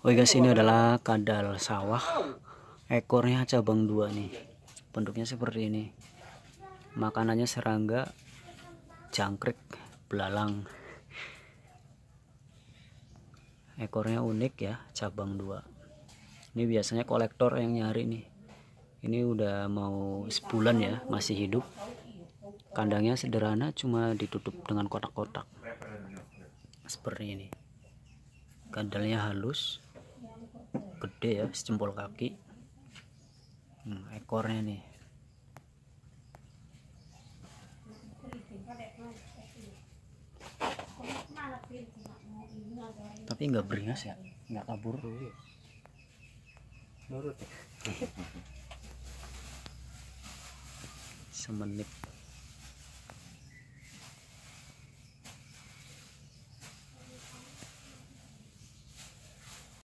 Oh guys, ini adalah kadal sawah. Ekornya cabang 2 nih. Bentuknya seperti ini. Makanannya serangga, jangkrik, belalang. Ekornya unik ya, cabang 2. Ini biasanya kolektor yang nyari nih. Ini udah mau sebulan ya, masih hidup. Kandangnya sederhana, cuma ditutup dengan kotak-kotak. Seperti ini. Kadalnya halus, gede ya, sejempol kaki. Ekornya nih. Tapi nggak beringas ya, nggak kabur. Semenit